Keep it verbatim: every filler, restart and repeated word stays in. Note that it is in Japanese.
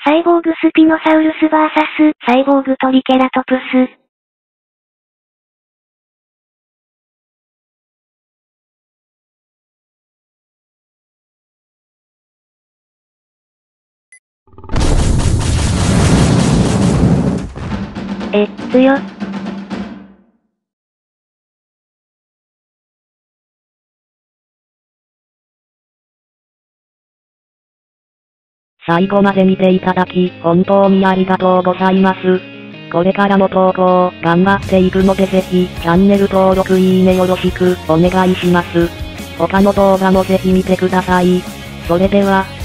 サイボーグスピノサウルス ブイエス サイボーグトリケラトプス。え、強っ。 最後まで見ていただき、本当にありがとうございます。これからも投稿、頑張っていくのでぜひ、チャンネル登録いいねよろしく、お願いします。他の動画もぜひ見てください。それでは、